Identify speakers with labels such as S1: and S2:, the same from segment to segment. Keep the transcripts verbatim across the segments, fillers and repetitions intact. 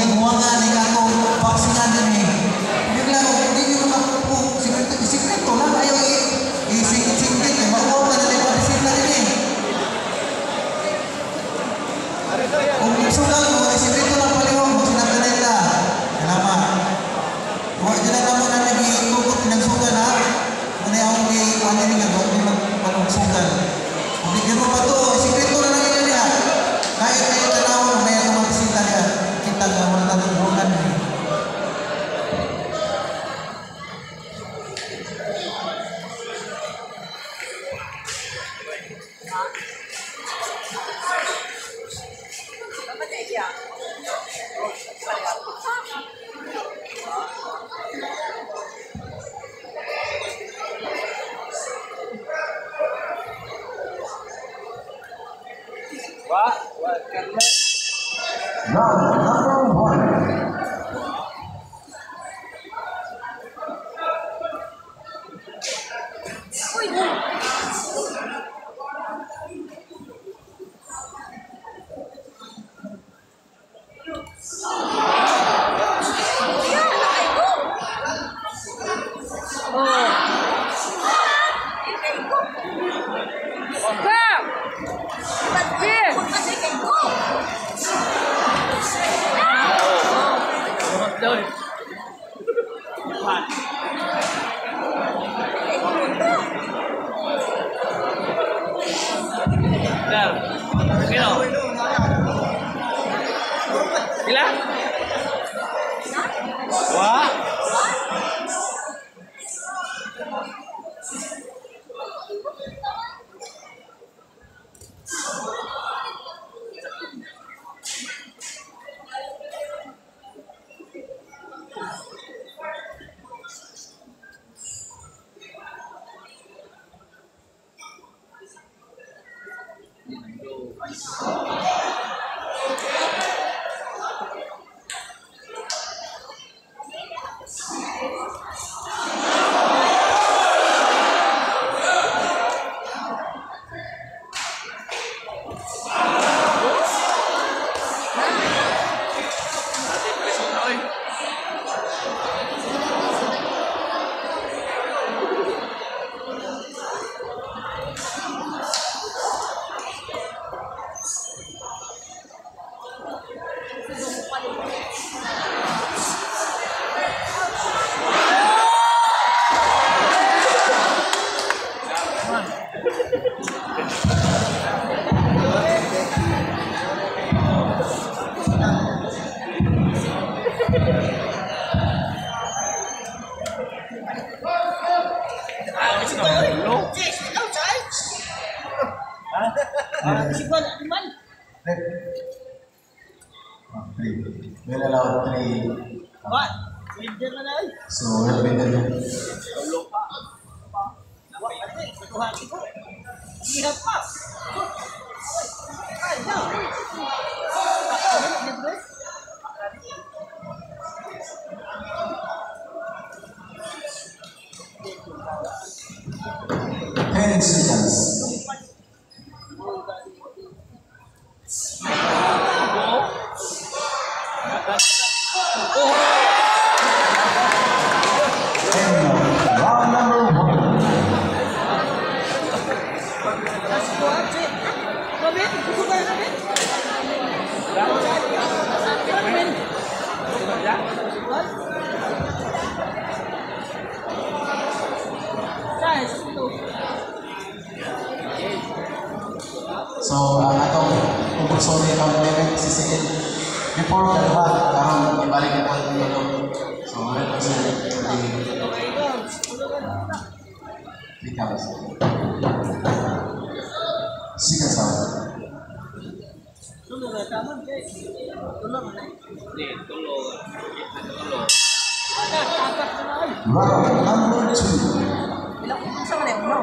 S1: ni buangan ni kato vaksingan ni. Dia bilang di di rumah aku secret secret tu lah ayo i secret secret ni mau mana ni pada sini ni. Umi sudah lu di secret tu lah paling mau sinar nila. Kenapa? Buat jalan kamu nanti di kubur pinang sugan ha. Mana aku di mana ni kan di mana sugan. Di rumah tu secret tu lah lagi dia. Kait kait tanah mana yang kamu cinta dia. Kita nggak mau tahu hubungan ni.
S2: Wah, wah karena.
S1: Round number one.
S2: Rồi. Dar. Kilo. Gila? Wah.
S1: Bila lawan three.
S2: What? Winter na na.
S1: So, well, winter na.
S2: Tulog pa. What? Ate, tutuhan ko. Hirap pa. Ay, no.
S1: Ten seconds. Round number one. So, uh, atong pupursonin ang level sisikin before kalahad karong ibalik na po ang tulog. So, one hundred percent becomes sige sa
S2: Tulog na tama kay. Tulog na. Di, tulog. Tulog.
S1: round number two.
S2: Ilang sa man mo?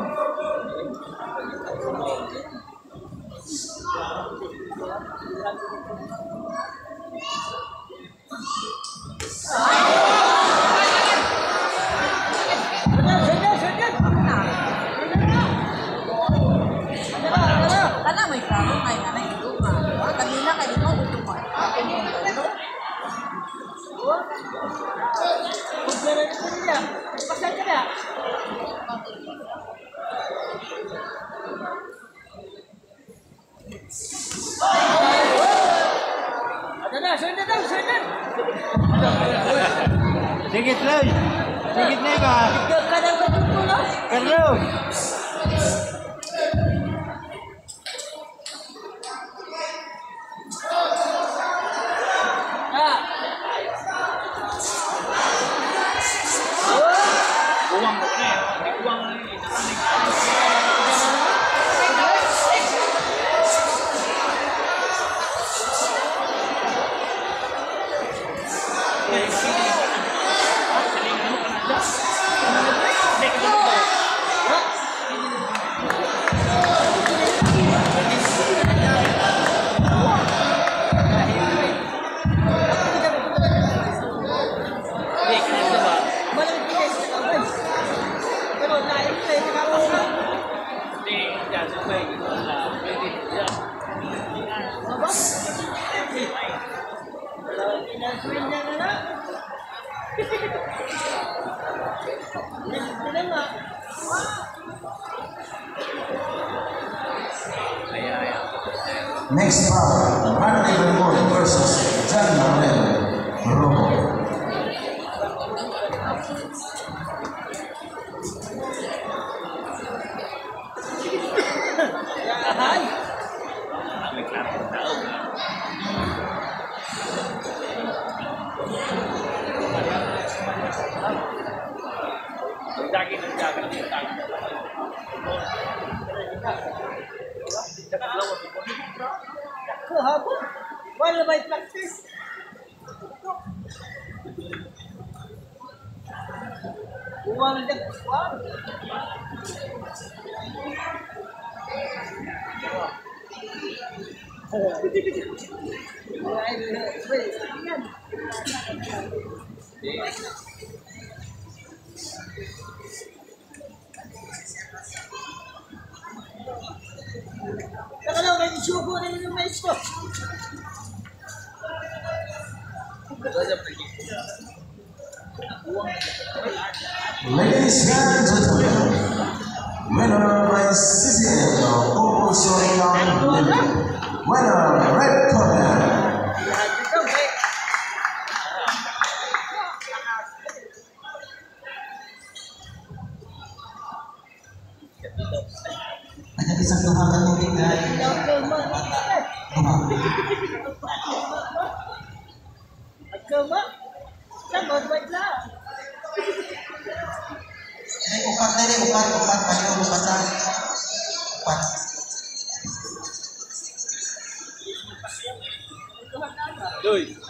S3: Karena may klaro kay nanay ito nga. Kanina kay ito ito mo.
S2: Sikit lang. Sikit na ba? Kadang betul lah. Kadang.
S1: Next power, Randy Bermud versus John Manuel Romo.
S2: Kehabis, wala may practice. Uang dah uang. Kalau main cuba dengan main stop.
S1: Ladies and gentlemen, winner by C C L Corporation Limited. Winner red corner. Ada isang tumakan tubig na.
S2: Agama, sama baiklah.
S1: Ini upat tadi, upat, upat, ayo upat lah. Upat.
S2: Doi.